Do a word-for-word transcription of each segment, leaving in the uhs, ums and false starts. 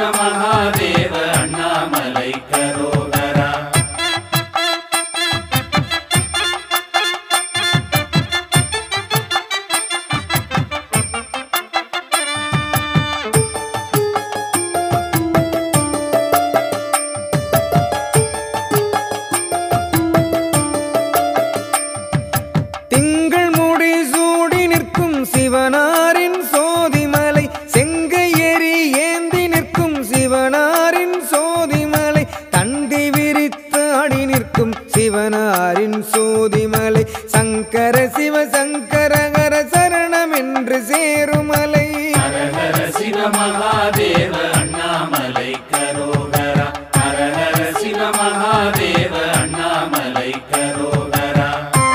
மகாதேவ அண்ணாமலை கரோகரா. திங்கள் முடி சூடி நிற்கும் சிவனாரின் சோதிமலை, செங்கையேறி ஏந்தி நிற்கும் சிவனாரின் சோதிமலை, தண்டி விரித்து ஆடி நிற்கும் சிவனாரின் சோதிமலை, சங்கர சிவ சங்கரகர சரணம் என்று சேருமலை. ஹரஹர சிவ மகாதேவ அண்ணாமலை கரோகரா. ஹரஹர சிவ மகாதேவ அண்ணாமலை கரோகரா.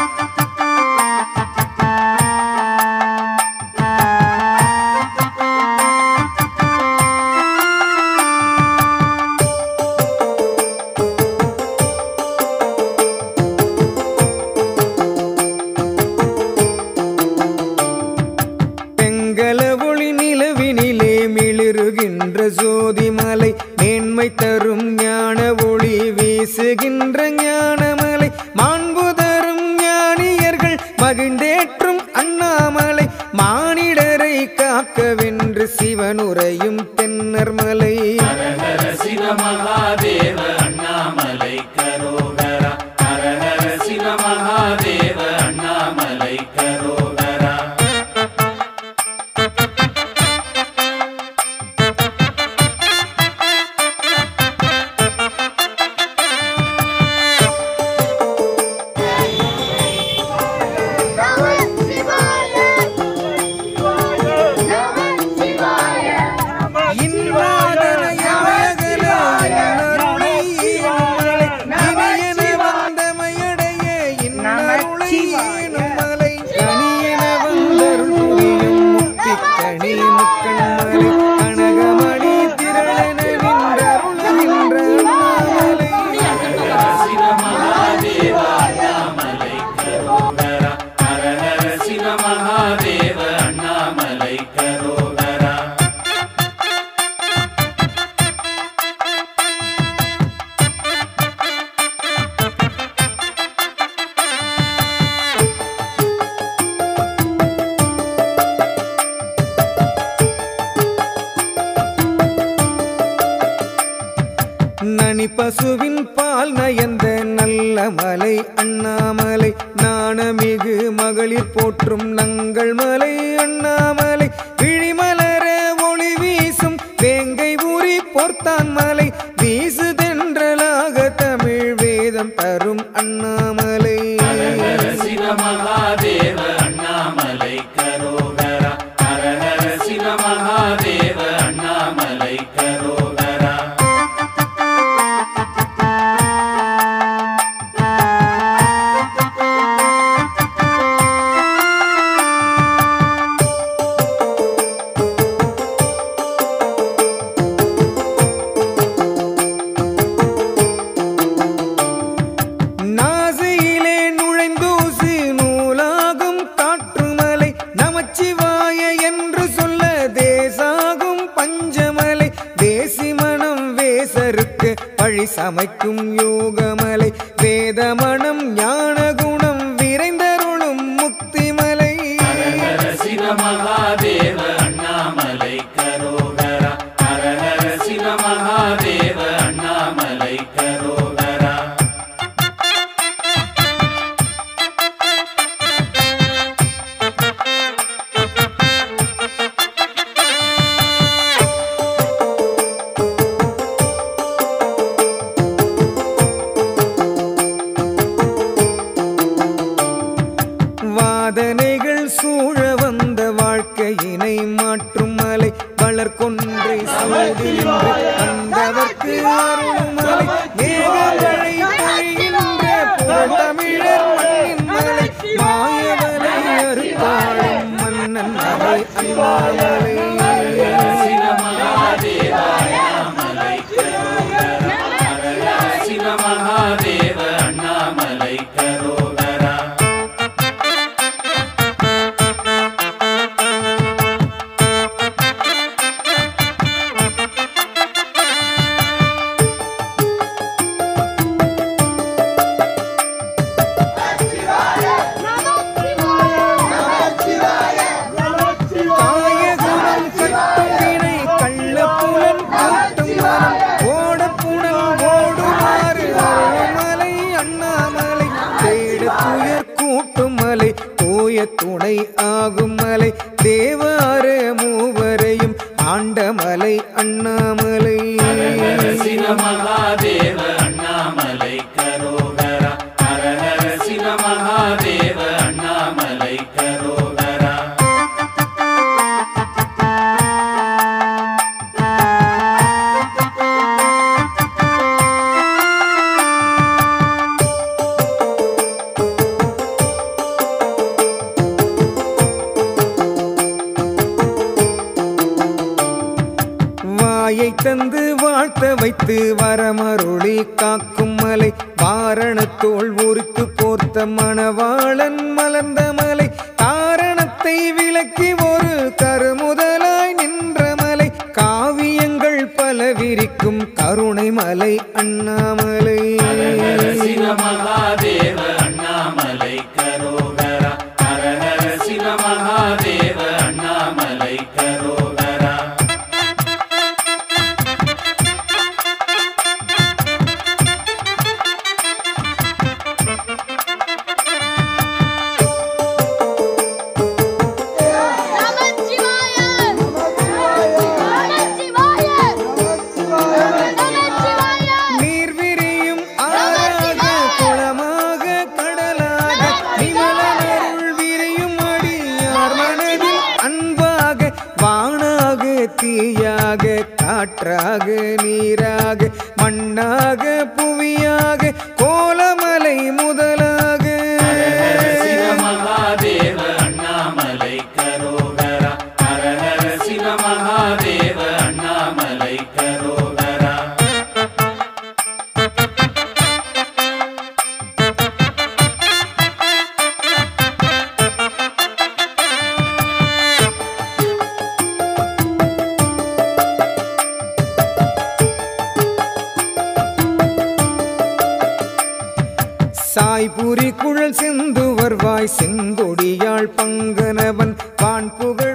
சோதிமலை, மேன்மை தரும் ஞான ஒளி வீசுகின்ற ஞானமலை, மாண்பு தரும் ஞானியர்கள் மகிழ்ந்தேற்றும் அண்ணாமலை, மானிடரை காக்கவென்று சிவனுரையும் தென்னர்மலை. ஹரஹர சிவ மகாதேவ அண்ணாமலை கரோகரா. ஹரஹர சிவ மகாதேவ அண்ணாமலை கரோகரா. நனி பசுவின் பால் நயந்த நல்ல மலை அண்ணாமலை, நாணமிகு மகளிர் போற்றும் நங்கள் மலை அண்ணாமலை, விழிமலர ஒளி வீசும் வேங்கை ஊரி போர்த்தான் மலை, வீசு தென்றலாக தமிழ் வேதம் தரும் அண்ணாமலை. ஹரஹர சிவ மகாதேவ அண்ணாமலை கரோகரா. ஹரஹர சிவ மகாதேவ அண்ணாமலை கரோகரா. நாசியிலே நுழைந்தூசி நூலாகும் காற்றுமலை, நமச்சிவாய என்று சொல்ல தேசாகும் பஞ்சமலை, தேசி மனம் வேசருக்கு பழி சமைக்கும் யோகமலை, வேதமணம் ஞான குணம் விரைந்தருளும் முக்திமலை. ஹரஹர சிவ மகாதேவ அண்ணாமலை கரோகரா. ஹரஹர சிவ மகாதேவ அண்ணாமலை கரோகரா. வாதனைகள் சூழ வந்த வாழ்க்கையினை மாற்றும் மலை, வளர்கொன்றை சூடி நின்று வந்தவர்க்கு அருளும் மலை, மேகமழை பொழிகின்ற புகழ்தமிழர் மண்ணின் மலை, மாயவலை அறுத்தாளும் மன்னன் மலை அண்ணாமலை. சிவ மகாதேவ அண்ணாமலை கரோகரா. ஹரஹர சிவ மகாதேவ அண்ணாமலை கரோகரா. துணை ஆகும் மலை தேவார மூவரையும் ஆண்டமலை அண்ணாமலை. சிவ மகாதேவ அண்ணாமலை கரோகரா ஹர ஹர சிவ மகாதேவ அண்ணாமலை கரோகரா. வாயை தந்து வாழ்த்த வைத்து வரமருளி காக்கும் மலை வாரணத்தோள் உரித்து போர்த்த மணவாளன் மலர்ந்த மலை காரணத்தை விளக்கி ஒரு கருமுதலாய் நின்ற மலை காவியங்கள் பல விரிக்கும் கருணை மலை அண்ணாமலை. சிவ மகாதேவ அண்ணாமலை கரோகரா ஹர ஹர சிவ மகாதேவ அண்ணாமலை கரோகரா. நீர்விரியும் ஆறாக குளமாக கடலாக நிமலனருள் விரியும் அடியார் மனதில் அன்பாக வானாக தீயாக காற்றாக நீராக மண்ணாக புவியாக கோலமலை முதலாக சிவ மகாதேவ அண்ணாமலை கரோகரா ஹர ஹர சிவ மகாதேவ அண்ணாமலை கரோகரா. சாய்புரி குழல் செந்து வருவாய் செங்கொடியாள் பங்கனவன் வான்புகழ்